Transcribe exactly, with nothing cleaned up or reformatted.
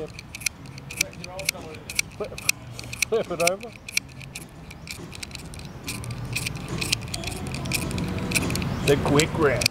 flip. Flip, flip it over. The Kwik wrap.